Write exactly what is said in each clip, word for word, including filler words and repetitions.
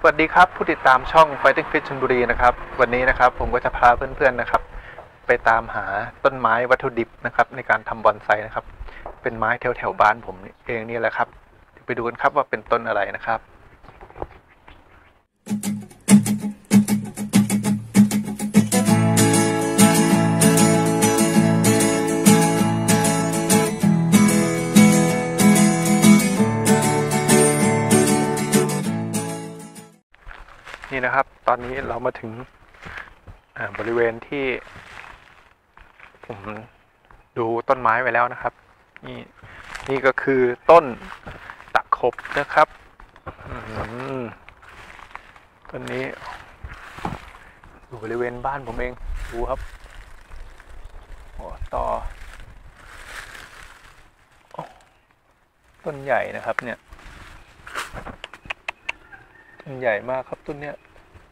วัสดีครับผู้ติดตามช่อง Fighting Fit ชลบุรีนะครับวันนี้นะครับผมก็จะพาเพื่อนๆนะครับไปตามหาต้นไม้วัตถุดิบนะครับในการทำบอนไซนะครับเป็นไม้แถวๆบ้านผมเองนี่แหละครับไปดูกันครับว่าเป็นต้นอะไรนะครับนี่นะครับตอนนี้เรามาถึงบริเวณที่ผมดูต้นไม้ไว้แล้วนะครับนี่นี่ก็คือต้นตะขบนะครับต้นนี้อยู่บริเวณบ้านผมเองดูครับโอ้ต่อต้นใหญ่นะครับเนี่ยต้นใหญ่มากครับต้นเนี้ย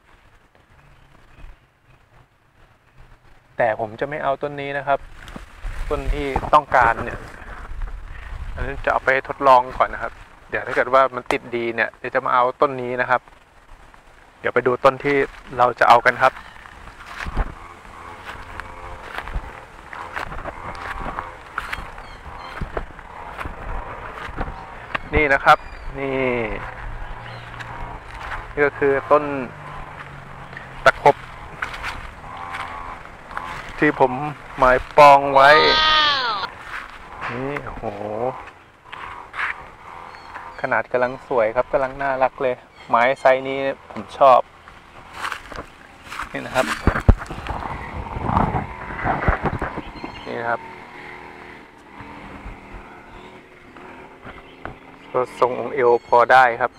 แต่ผมจะไม่เอาต้นนี้นะครับต้นที่ต้องการเนี่ยอันนี้จะเอาไปทดลองก่อนนะครับเดี๋ยวถ้าเกิดว่ามันติดดีเนี่ยเดี๋ยวจะมาเอาต้นนี้นะครับเดี๋ยวไปดูต้นที่เราจะเอากันครับนี่นะครับนี่นี่ก็คือต้นตะขบที่ผมหมายปองไว้ wow. นี่โหขนาดกำลังสวยครับกำลังน่ารักเลยไม้ไซส์นี้ผมชอบนี่นะครับนี่นะครับก็ทรงองค์เอวพอได้ครับ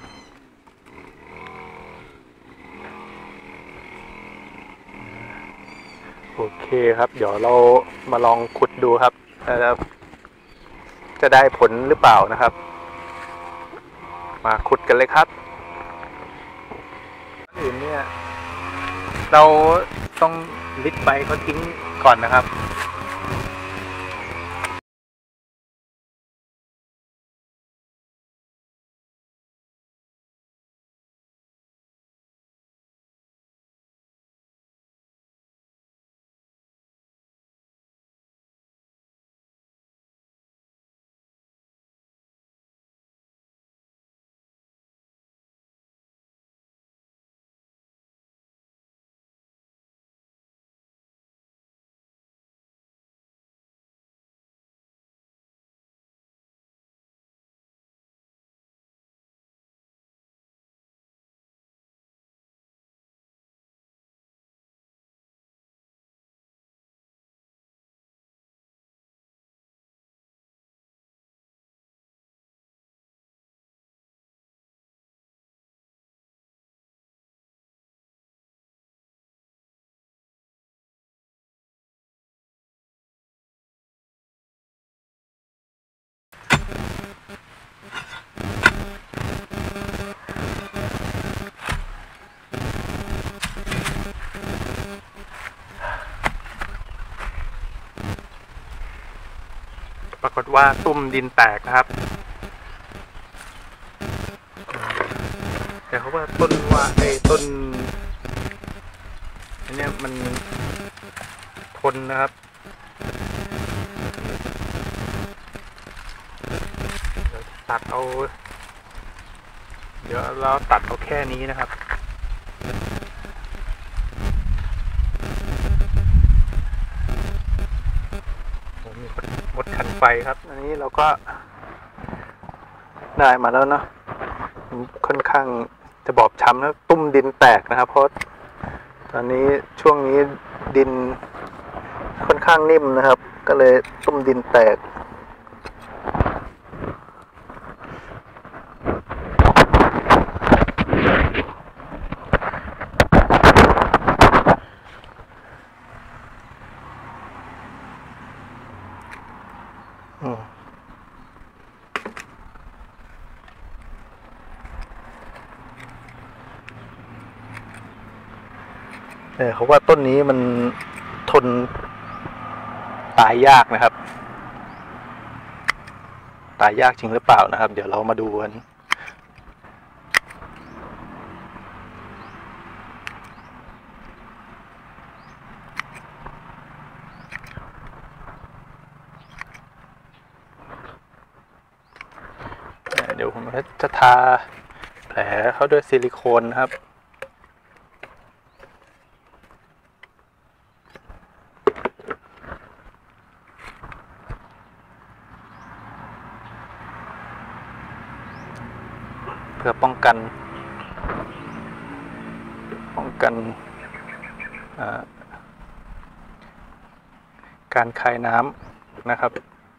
โอเคครับเดี๋ยวเรามาลองขุดดูครับนะครับจะได้ผลหรือเปล่านะครับมาขุดกันเลยครับอื่นเนี่ยเราต้องลิดใบเขาทิ้งก่อนนะครับปรากฏว่าตุ้มดินแตกนะครับแต่เขาว่าต้นว่าไอ้ต้นอันนี้มันทนนะครับเดี๋ยวตัดเอาเดี๋ยวเราตัดเอาแค่นี้นะครับหมดขันไฟครับอันนี้เราก็ได้มาแล้วเนาะค่อนข้างจะบอบช้ำแล้วตุ้มดินแตกนะครับเพราะตอนนี้ช่วงนี้ดินค่อนข้างนิ่มนะครับก็เลยตุ้มดินแตกเขาว่าต้นนี้มันทนตายยากนะครับตายยากจริงหรือเปล่านะครับเดี๋ยวเรามาดูกันดี๋ยวผมจะทาแผลเขาด้วยซิลิโคนนะครับเพื่อป้องกันป้องกันการคายน้ำนะครับ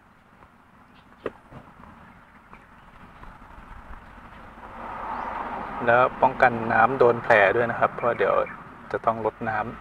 แล้วป้องกันน้ำโดนแผลด้วยนะครับเพราะเดี๋ยวจะต้องลดน้ำ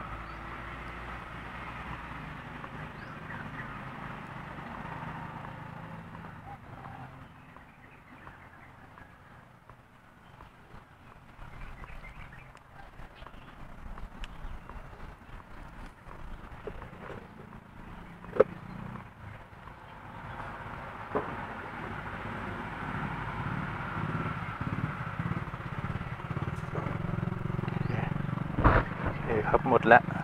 ครับหมดแล้ว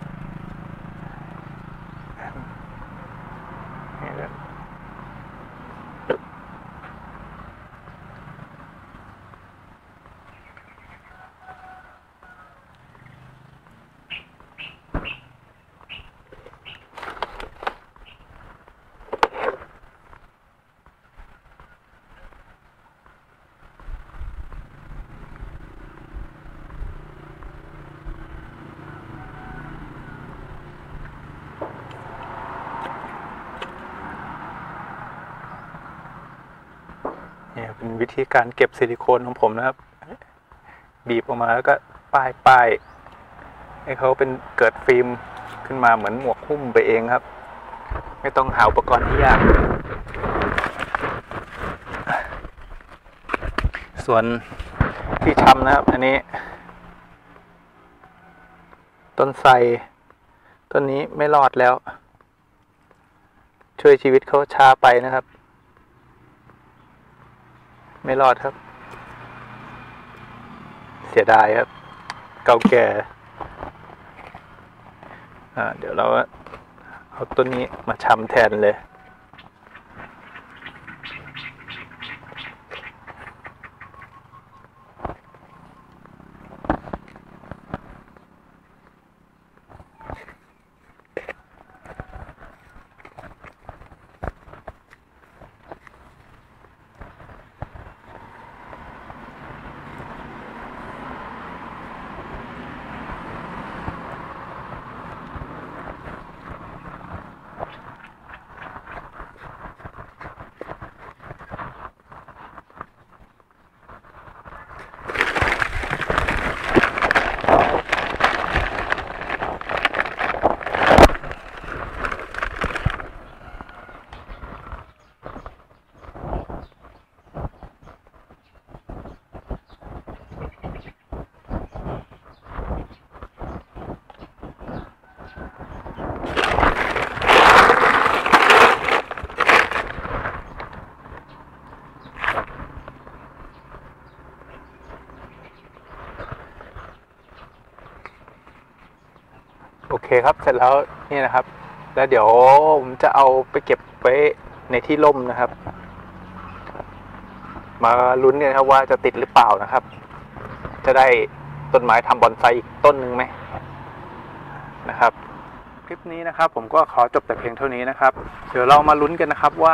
เนี่ยเป็นวิธีการเก็บซิลิโคนของผมนะครับบีบออกมาแล้วก็ป้ายป้ายให้เขาเป็นเกิดฟิล์มขึ้นมาเหมือนหมวกหุ้มไปเองครับไม่ต้องหาอุปกรณ์ที่ยากส่วนที่ทำนะครับอันนี้ต้นไทรต้นนี้ไม่รอดแล้วช่วยชีวิตเขาช้าไปนะครับไม่รอดครับเสียดายครับเก่าแก่อ่าเดี๋ยวเราเอาต้นนี้มาชำแทนเลยโอเคครับเสร็จแล้วนี่นะครับแล้วเดี๋ยวผมจะเอาไปเก็บไว้ในที่ร่มนะครับมาลุ้นกันครับว่าจะติดหรือเปล่านะครับจะได้ต้นไม้ทำบอนไซอีกต้นหนึ่งไหมนะครับคลิปนี้นะครับผมก็ขอจบแต่เพียงเท่านี้นะครับเดี๋ยวเรามาลุ้นกันนะครับว่า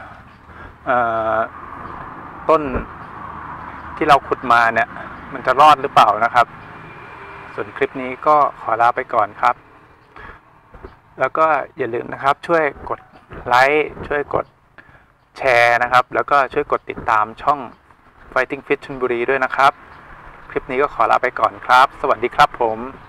ต้นที่เราขุดมาเนี่ยมันจะรอดหรือเปล่านะครับส่วนคลิปนี้ก็ขอลาไปก่อนครับแล้วก็อย่าลืมนะครับช่วยกดไลค์ช่วยกดแชร์นะครับแล้วก็ช่วยกดติดตามช่อง Fighting Fit ชลบุรีด้วยนะครับคลิปนี้ก็ขอลาไปก่อนครับสวัสดีครับผม